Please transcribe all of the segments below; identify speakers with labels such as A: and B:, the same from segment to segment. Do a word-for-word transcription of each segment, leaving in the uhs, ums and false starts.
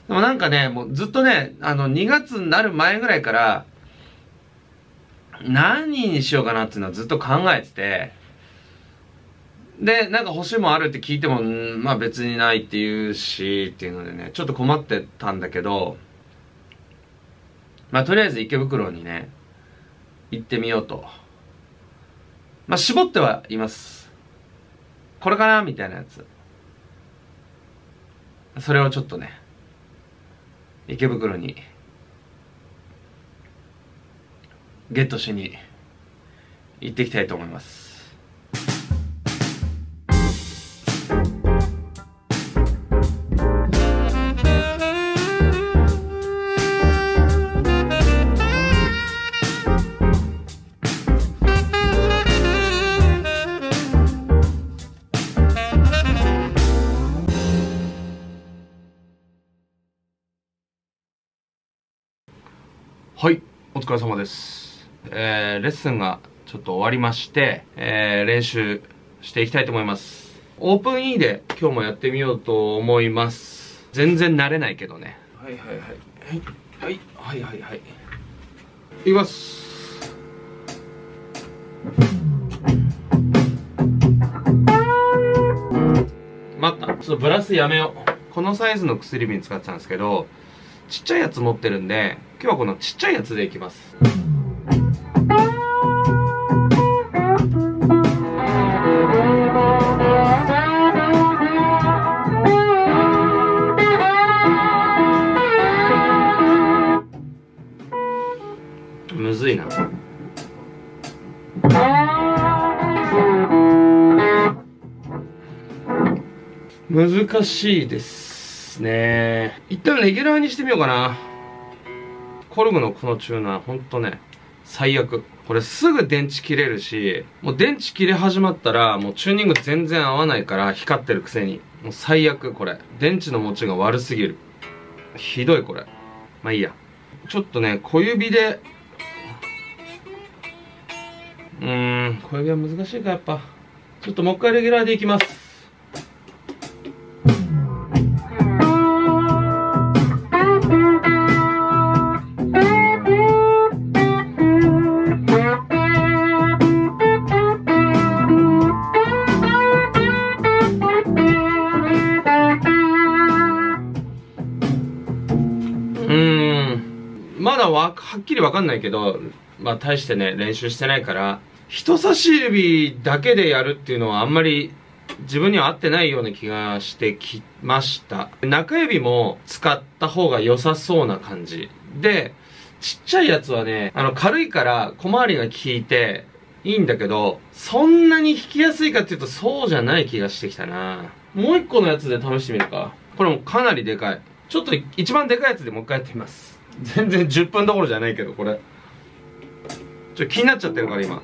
A: でもなんかね、もうずっとね、あの、にがつになる前ぐらいから、何にしようかなっていうのはずっと考えてて、で、なんか欲しいもんあるって聞いても、んまあ別にないって言うし、っていうのでね、ちょっと困ってたんだけど、まあとりあえず池袋にね、行ってみようと。まあ絞ってはいます。これかなみたいなやつ。それをちょっとね、池袋に、ゲットしに、行っていきたいと思います。はい、お疲れ様です。えー、レッスンがちょっと終わりまして、えー、練習していきたいと思います。オープン E で今日もやってみようと思います。全然慣れないけどね。はいはいはい。はい、はいはいはいはい。いきます。待った。ちょっとブラスやめよう。このサイズの薬瓶使ってたんですけど、ちっちゃいやつ持ってるんで、今日はこのちっちゃいやつでいきます。むずいな。難しいですね。一旦レギュラーにしてみようかな。コルグのこのチューナーほんとね、最悪。これすぐ電池切れるし、もう電池切れ始まったらもうチューニング全然合わないから、光ってるくせに。もう最悪これ。電池の持ちが悪すぎる。ひどいこれ。まあいいや。ちょっとね、小指で、うーん、小指は難しいかやっぱ。ちょっともう一回レギュラーでいきます。まだわはっきりわかんないけど、まあ大してね練習してないから、人差し指だけでやるっていうのはあんまり自分には合ってないような気がしてきました。中指も使った方が良さそうな感じで、ちっちゃいやつはね、あの軽いから小回りが効いていいんだけど、そんなに弾きやすいかっていうとそうじゃない気がしてきたな。もう一個のやつで試してみるか。これもかなりでかい。ちょっと一番でかいやつでもう一回やってみます。全然じゅっぷんどころじゃないけど、これちょっと気になっちゃってるから今。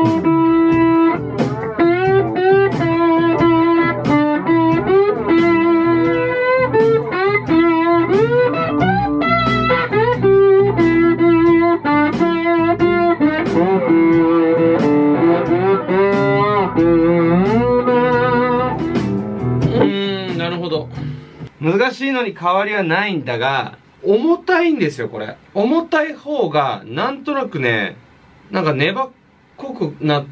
A: うーん、なるほど。難しいのに変わりはないんだが、重たいんですよ、これ。重たい方が、なんとなくね、なんか粘っこくなって、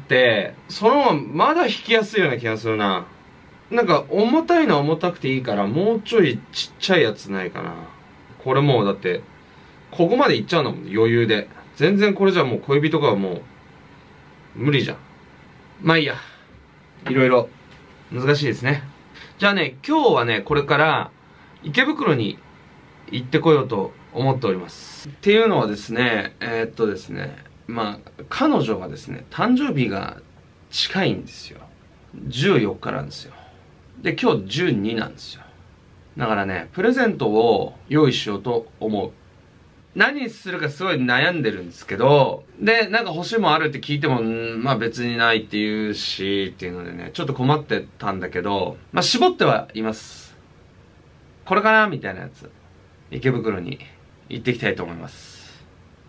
A: そのまままだ弾きやすいような気がするな。なんか、重たいのは重たくていいから、もうちょいちっちゃいやつないかな。これもう、だって、ここまでいっちゃうんだもん、余裕で。全然これじゃもう小指とかはもう、無理じゃん。まあいいや。いろいろ、難しいですね。じゃあね、今日はね、これから、池袋に、行ってこようと思っております。っていうのはですね、えー、っとですね、まあ、彼女がですね、誕生日が近いんですよ。じゅうよっかなんですよ。で、今日じゅうになんですよ。だからね、プレゼントを用意しようと思う。何にするかすごい悩んでるんですけど、で、なんか欲しいもんあるって聞いても、んまあ別にないって言うし、っていうのでね、ちょっと困ってたんだけど、まあ絞ってはいます。これかなみたいなやつ。池袋に行ってきたいと思います。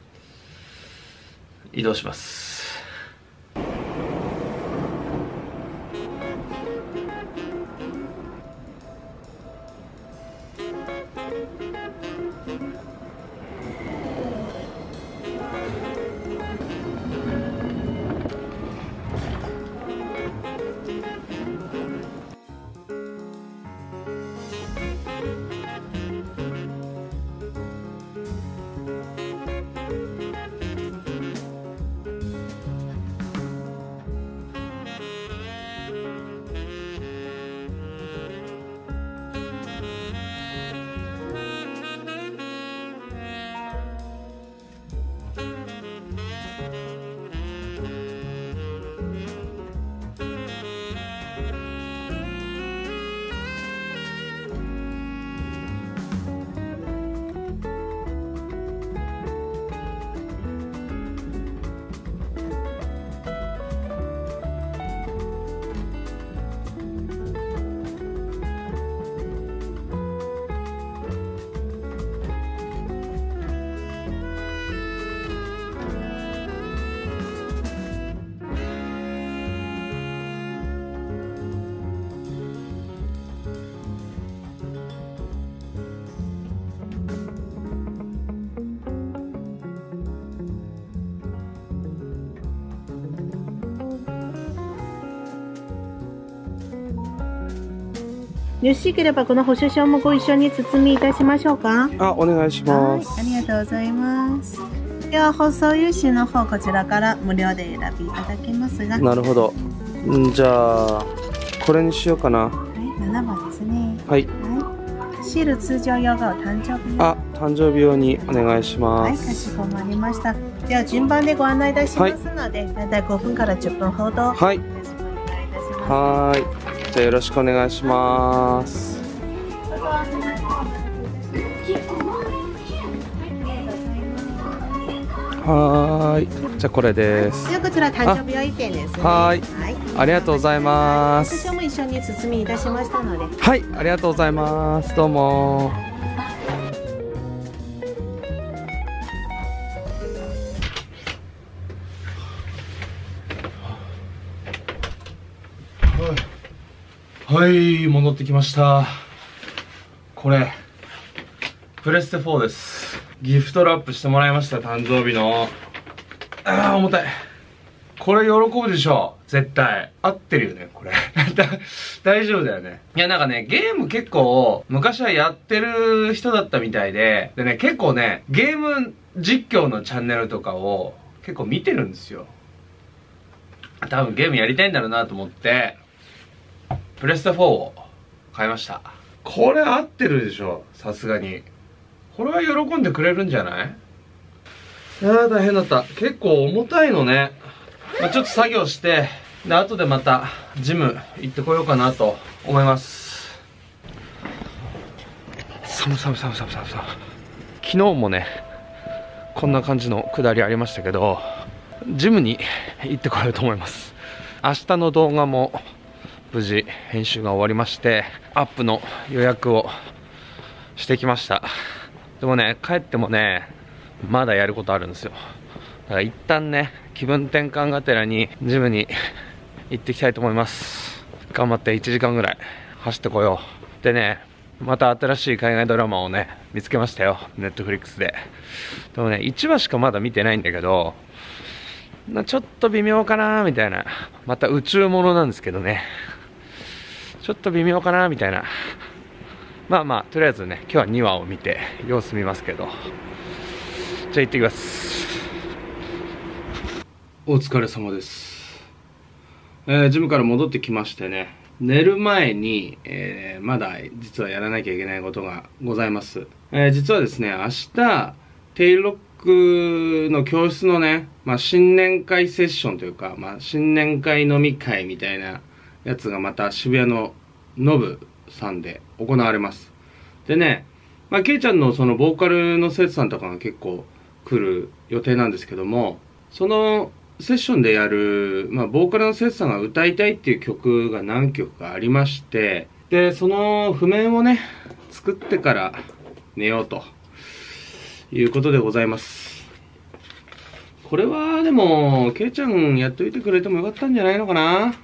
A: 移動します。
B: よろしければこの保証書もご一緒に包みいたしましょうか。
C: あ、お願いします。
B: はい、ありがとうございます。では包装用紙の方こちらから無料で選びいただけますが。
C: なるほど。んじゃあこれにしようかな。
B: はい、ななばんですね。
C: はい。
B: はい、シール通常用がお誕生日。
C: あ、誕生日用にお願いします。
B: はい、かしこまりました。では順番でご案内いたしますので、だいたいごふんからじゅっぷんほど。
C: はい。
B: よろしくお願いいたします。
C: はい。じゃあよろしくお願いします。はーい。じゃあこれです。
B: ではこちら誕生日用意見ですね。
C: はい。
B: はい。
C: ありがとうございます。
B: 私も一緒に包みいたしましたので。
C: はい、ありがとうございます。どうも。
A: はい、戻ってきました。これプレステフォーです。ギフトラップしてもらいました、誕生日の。あー重たい。これ喜ぶでしょ絶対。合ってるよねこれ大丈夫だよね。いやなんかね、ゲーム結構昔はやってる人だったみたいで、でね結構ねゲーム実況のチャンネルとかを結構見てるんですよ。多分ゲームやりたいんだろうなと思ってプレステフォーを買いました。これ合ってるでしょさすがに。これは喜んでくれるんじゃない？いやー大変だった。結構重たいのね。まあ、ちょっと作業してで後でまたジム行ってこようかなと思います。
C: 寒寒寒寒寒寒。昨日もねこんな感じの下りありましたけど、ジムに行ってこようと思います。明日の動画も無事編集が終わりまして、アップの予約をしてきました。でもね、帰ってもねまだやることあるんですよ。だから一旦ね気分転換がてらにジムに行ってきたいと思います。頑張っていちじかんぐらい走ってこよう。でね、また新しい海外ドラマをね見つけましたよ、ネットフリックスで。でもねいちわしかまだ見てないんだけど、ちょっと微妙かなみたいな。また宇宙ものなんですけどね、ちょっと微妙かなみたいな。まあまあとりあえずね今日はにわを見て様子見ますけど。じゃあ行ってきます。
A: お疲れ様です。えー、ジムから戻ってきましてね、寝る前に、えー、まだ実はやらなきゃいけないことがございます。えー、実はですね、明日テイルロックの教室のね、まあ、新年会セッションというか、まあ、新年会飲み会みたいなやつがまた渋谷のノブさんで行われます。でね、まあ、ケイちゃんのそのボーカルの生徒さんとかが結構来る予定なんですけども、そのセッションでやる、まあ、ボーカルの生徒さんが歌いたいっていう曲が何曲かありまして、でその譜面をね作ってから寝ようということでございます。これはでもケイちゃんやっといてくれてもよかったんじゃないのかな。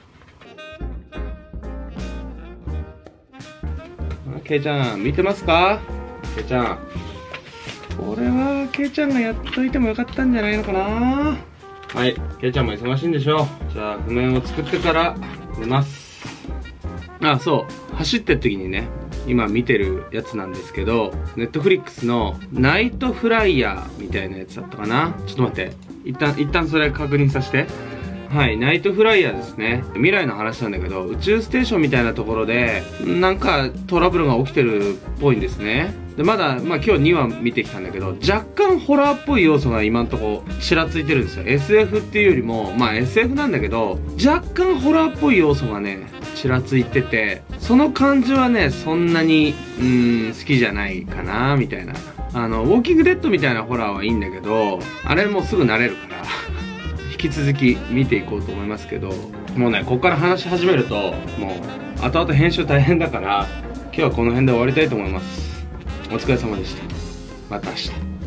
A: ケイちゃん見てますか？ケイちゃん、これはケイちゃんがやっといてもよかったんじゃないのかな。はい、ケイちゃんも忙しいんでしょう。じゃあ譜面を作ってから寝ます。あ、そう走ってる時にね今見てるやつなんですけど、ネットフリックスのナイトフライヤーみたいなやつだったかな。ちょっと待って、一旦一旦それ確認させて。はい、ナイトフライヤーですね。未来の話なんだけど、宇宙ステーションみたいなところでなんかトラブルが起きてるっぽいんですね。でまだ、まあ、今日にわ見てきたんだけど、若干ホラーっぽい要素が今んとこちらついてるんですよ。 エスエフ っていうよりも、まあ エスエフ なんだけど若干ホラーっぽい要素がねちらついてて、その感じはねそんなにうーん好きじゃないかなみたいな。あのウォーキングデッドみたいなホラーはいいんだけど、あれもうすぐ慣れるから引き続き見ていこうと思いますけど、もうねここから話し始めるともう後々編集大変だから、今日はこの辺で終わりたいと思います。お疲れ様でした。また明日。